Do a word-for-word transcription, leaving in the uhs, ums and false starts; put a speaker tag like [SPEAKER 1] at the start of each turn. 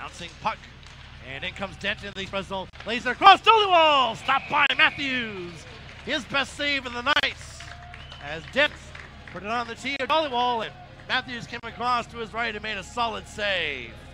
[SPEAKER 1] bouncing puck. And in comes Dent into the Fresno. Laser across Dhaliwal. Stopped by Matthews. His best save of the night. As Dent put it on the tee of Dhaliwal, and Matthews came across to his right and made a solid save.